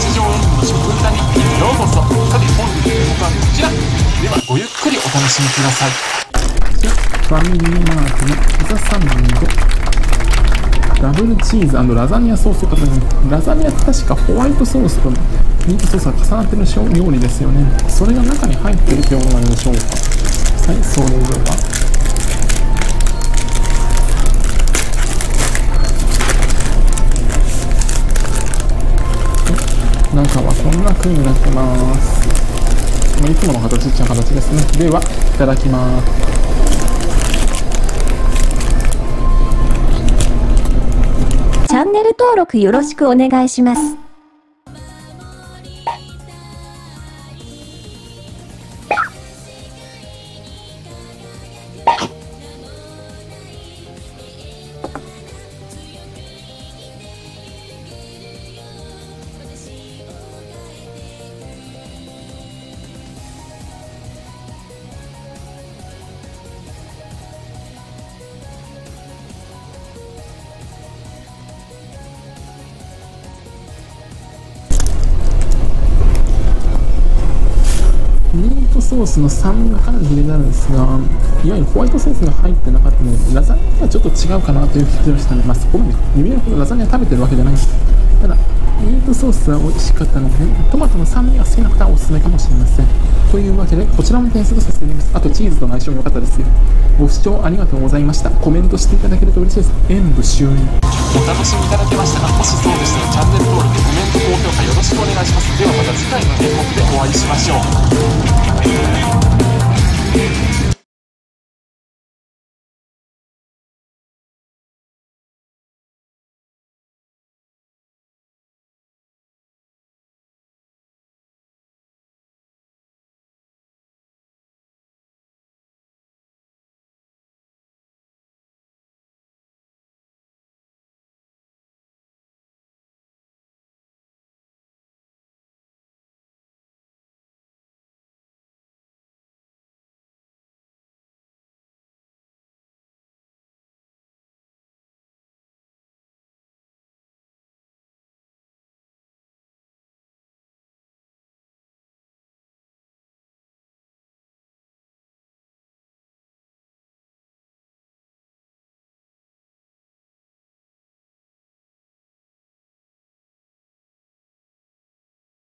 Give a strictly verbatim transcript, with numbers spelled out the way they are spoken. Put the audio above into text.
日常演舞の食歌日記にようこそ。さて本日の予告はこちらでは、ごゆっくりお楽しみください。 ファミリーマートのピザサンドダブルチーズ&ラザニアソースをかけて、ラザニアって確かホワイトソースとミートソースが重なってる料理ですよね。それが中に入ってるというものなんでしょうか。はい、それでは中はこんな風になってます。いつもの形っちゃ形ですね。では、いただきます。 チャンネル登録よろしくお願いします。 ミートソースの酸味がかなり入れてあるんですが、いわゆるホワイトソースが入ってなかったので、ラザニアとはちょっと違うかなという気がしたので、まあ、そこまで指のほどラザニア食べてるわけじゃないんです。ただ、ミートソースは美味しかったので、トマトの酸味が好きな方はおすすめかもしれません。というわけで、こちらも点数とさせていただきます。あと、チーズとの相性も良かったですよ。ご視聴ありがとうございました。コメントしていただけると嬉しいです。演舞終演。 お楽しみいただけましたか。もしそうでしたらチャンネル登録、コメント、高評価よろしくお願いします。ではまた次回の演目でお会いしましょう。